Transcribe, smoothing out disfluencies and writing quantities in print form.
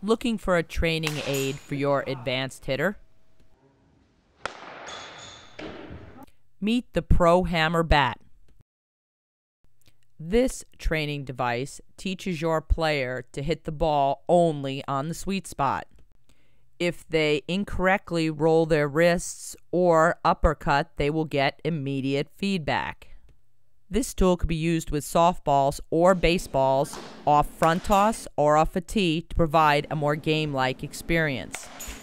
Looking for a training aid for your advanced hitter? Meet the Prohammer Bat. This training device teaches your player to hit the ball only on the sweet spot. If they incorrectly roll their wrists or uppercut, they will get immediate feedback. This tool can be used with softballs or baseballs off front toss or off a tee to provide a more game-like experience.